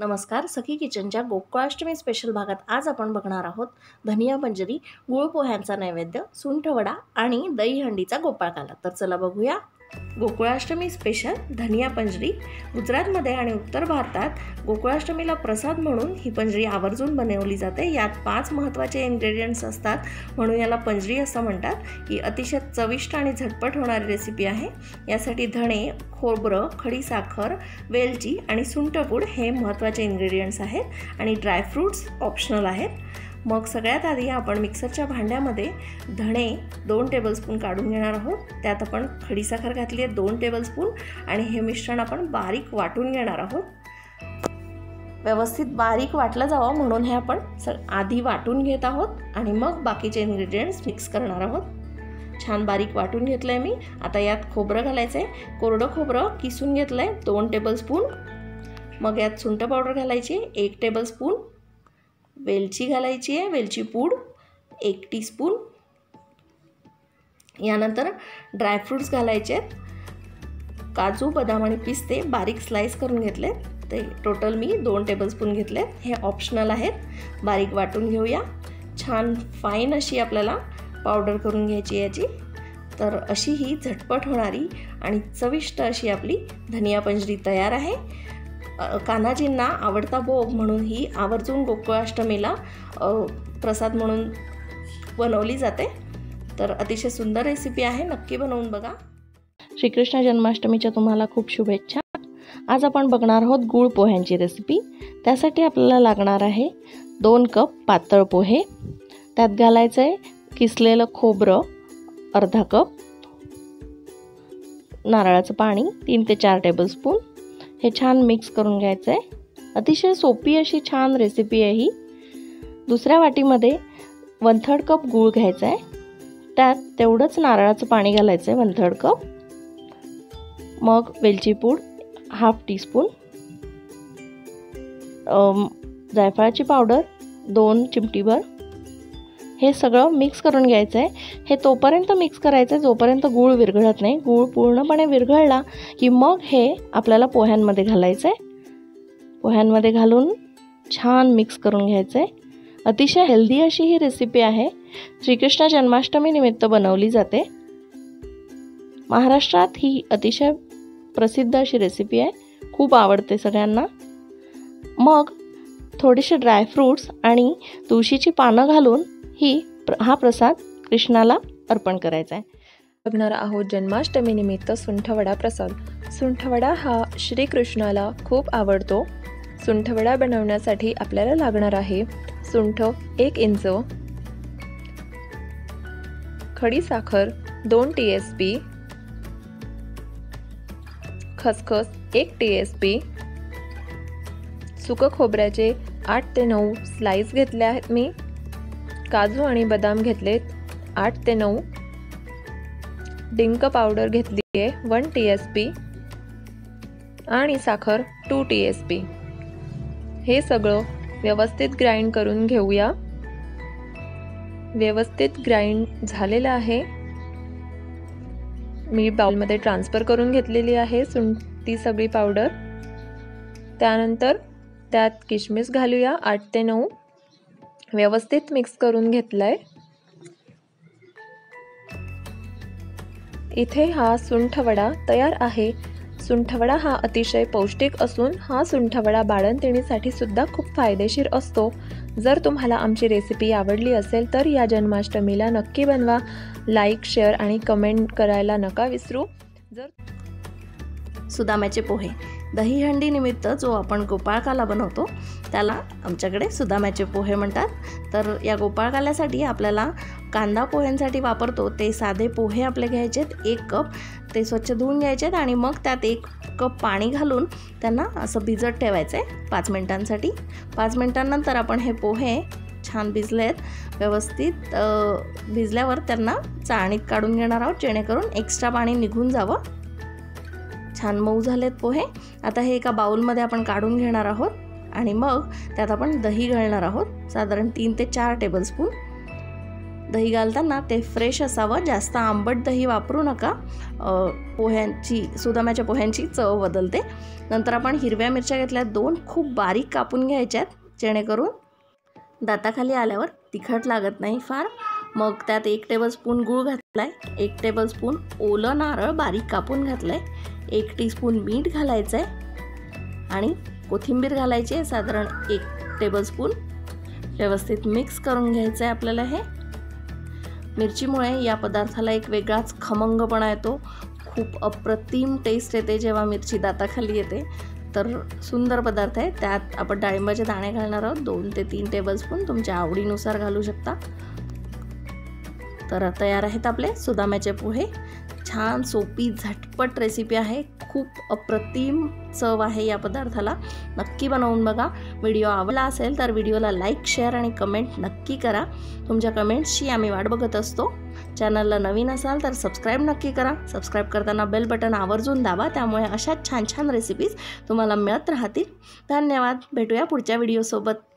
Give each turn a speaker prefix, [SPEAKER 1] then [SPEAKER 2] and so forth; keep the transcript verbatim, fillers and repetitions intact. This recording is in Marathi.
[SPEAKER 1] नमस्कार, सखी किचनच्या गोकुळाष्टमी स्पेशल भागात आज आपण बघणार आहोत धनिया पंजरी, गुळ पोह्यांचा नैवेद्य, सुंठवडा आणि दहीहंडीचा गोपाळकाला। तर चला बघूया। गोकुळाष्टमी स्पेशल धनिया पंजरी। गुजरातमध्ये आणि उत्तर भारतात गोकुळाष्टमीला प्रसाद म्हणून ही पंजरी आवर्जून बनवली जाते। यात पाच महत्त्वाचे इन्ग्रेडियंट्स असतात, म्हणून याला पंजरी असं म्हणतात। ही अतिशय चविष्ट आणि झटपट होणारी रेसिपी आहे। यासाठी धणे, खोबरं, खडीसाखर, वेलची आणि सुंठपूड हे महत्त्वाचे इन्ग्रेडियंट्स आहेत आणि ड्रायफ्रूट्स ऑप्शनल आहेत। मग सगळ्यात आधी आपण मिक्सरच्या भांड्यामध्ये धणे दोन टेबलस्पून काढून घेणार आहोत। त्यात आपण खडीसाखर घातली आहे दोन टेबलस्पून आणि हे मिश्रण आपण बारीक वाटून घेणार आहोत। व्यवस्थित बारीक वाटलं जावं म्हणून हे आपण आधी वाटून घेत आहोत आणि मग बाकीचे इन्ग्रेडियंट्स मिक्स करणार आहोत। छान बारीक वाटून घेतलंय मी। आता यात खोबरं घालायचंय। कोरडं खोबरं किसून घेतलंय दोन टेबलस्पून। मग यात सुंठ पावडर घालायची एक टेबलस्पून। वेलची घालायची आहे, वेलची पूड एक टीस्पून। यानंतर ड्रायफ्रूट्स घालायचे आहेत। काजू, बदाम आणि पिस्ते बारीक स्लाइस करून घेतले, ते टोटल मी दोन टेबलस्पून घेतले। हे ऑप्शनल आहेत। बारीक वाटून घेऊया। छान फाईन अशी आपल्याला पावडर करून घ्यायची याची। तर अशी ही झटपट होणारी आणि चविष्ट अशी आपली धनिया पंजरी तयार आहे। कान्हाजींना आवडता भोग म्हणून ही आवर्जून गोकुळाष्टमीला प्रसाद म्हणून बनवली जाते। तर अतिशय सुंदर रेसिपी आहे, नक्की बनवून बघा। श्रीकृष्ण जन्माष्टमीच्या तुम्हाला खूप शुभेच्छा। आज आपण बघणार आहोत गुळ पोह्यांची रेसिपी। त्यासाठी आपल्याला लागणार आहे दोन कप पातळ पोहे। त्यात घालायचं आहे किसलेलं खोबरं अर्धा कप, नारळाचं पाणी तीन ते चार टेबलस्पून। हे छान मिक्स करून घ्यायचं आहे। अतिशय सोपी अशी छान रेसिपी आहे ही। दुसऱ्या वाटीमध्ये वन थर्ड कप गूळ घ्यायचा आहे। त्यात तेवढंच नारळाचं पाणी घालायचं आहे वन थर्ड कप। मग वेलची पूड हाफ टीस्पून, जायफळाची पावडर दोन चिमटीभर। हे सगळं मिक्स करून घ्यायचं आहे। हे तोपर्यंत मिक्स करायचं आहे जोपर्यंत गूळ विरघळत नाही। गूळ पूर्णपणे विरघळला की मग हे आपल्याला पोह्यांमध्ये घालायचं आहे। पोह्यांमध्ये घालून छान मिक्स करून घ्यायचं आहे। अतिशय हेल्दी अशी ही रेसिपी आहे। श्रीकृष्ण जन्माष्टमी निमित्त बनवली जाते। महाराष्ट्रात ही अतिशय प्रसिद्ध अशी रेसिपी आहे, खूप आवडते सगळ्यांना। मग थोडेसे ड्रायफ्रूट्स आणि तुळशीची पानं घालून ही हा प्रसाद कृष्णाला अर्पण करायचा आहे।
[SPEAKER 2] बघणार आहोत जन्माष्टमी निमित्त सुंठवडा प्रसाद। सुंठवडा हा श्रीकृष्णाला खूप आवडतो। सुंठवडा बनवण्यासाठी आपल्याला लागणार आहे सुंठ एक इंच, खडीसाखर दोन टी एस पी, खसखस एक टी एस पी, सुकं खोबऱ्याचे आठ ते नऊ स्लाइस घेतले आहेत मी, काजू आणि बदाम घेतलेत आठ ते नऊ, डिंक पावडर घेतली आहे वन टी एस पी आणि साखर टू टी एस पी। हे सगळं व्यवस्थित ग्राइंड करून घेऊया। व्यवस्थित ग्राइंड झालेलं आहे। मी बाउलमध्ये ट्रान्सफर करून घेतलेली आहे ती सगळी पावडर। त्यानंतर त्यात किशमिश घालूया आठ ते नऊ। व्यवस्थित मिक्स करून घेतलाय। इथे हा सुंठवडा तयार आहे। सुंठवडा हा अतिशय पौष्टिक असून हा सुंठवडा बाळंतिणीसाठी सुद्धा खूप फायदेशीर असतो। जर तुम्हाला आमची रेसिपी आवडली असेल तर या जन्माष्टमीला नक्की बनवा। लाईक, शेअर आणि कमेंट करायला नका विसरू। जर
[SPEAKER 1] सुदाम्याचे पोहे दहीहंडी निमित्त जो आपण गोपाळकाला बनवतो त्याला आमच्याकडे सुदाम्याचे पोहे म्हणतात। तर या गोपाळकाल्यासाठी आपल्याला कांदा पोह्यांसाठी वापरतो ते साधे पोहे आपले घ्यायचेत एक कप। ते स्वच्छ धुवून घ्यायचेत आणि मग त्यात एक कप पाणी घालून त्यांना असं भिजत ठेवायचं आहे पाच मिनिटांसाठी। पाच मिनिटांनंतर आपण हे पोहे छान भिजलेत, व्यवस्थित भिजल्यावर त्यांना चाळणीत काढून घेणार आहोत जेणेकरून एक्स्ट्रा पाणी निघून जावं। छान मऊ झालेत पोहे। आता हे एका बाउलमध्ये आपण काढून घेणार आहोत आणि मग त्यात आपण दही घालणार आहोत साधारण तीन ते चार टेबलस्पून। दही घालताना ते फ्रेश असावं, जास्त आंबट दही वापरू नका, पोह्यांची सुदाम्याच्या पोह्यांची चव बदलते। नंतर आपण हिरव्या मिरच्या घेतल्या दोन, खूप बारीक कापून घ्यायच्यात जेणेकरून दाताखाली आल्यावर तिखट लागत नाही फार। मग त्यात एक टेबलस्पून गूळ घातलाय, एक टेबलस्पून ओलं नारळ बारीक कापून घातलंय, एक टीस्पून मीठ घालायचं आहे आणि कोथिंबीर घालायची आहे साधारण एक टेबलस्पून। व्यवस्थित मिक्स करून घ्यायचं आहे आपल्याला। हे मिरचीमुळे या पदार्थाला एक वेगळाच खमंगपणा येतो, खूप अप्रतिम टेस्ट येते जेव्हा मिरची दाताखाली येते। तर सुंदर पदार्थ आहे। त्यात आपण डाळिंबाचे दाणे घालणार आहोत, दोन ते तीन टेबलस्पून, तुमच्या आवडीनुसार घालू शकता। तर तयार आहेत आपले सुदाम्याचे पोहे। छान सोपी झटपट रेसिपी आहे, खूप अप्रतिम चव आहे या पदार्थाला। नक्की बनवून बघा। व्हिडिओ आवडला असेल तर व्हिडिओला लाईक, शेअर आणि कमेंट नक्की करा। तुमच्या कमेंट्सची आम्ही वाट बघत असतो। चॅनलला नवीन असाल तर सबस्क्राईब नक्की करा। सबस्क्राईब करताना बेल बटन आवर्जून दाबा, त्यामुळे अशाच छान छान रेसिपीज तुम्हाला मिळत राहतील। धन्यवाद। भेटूया पुढच्या व्हिडिओसोबत।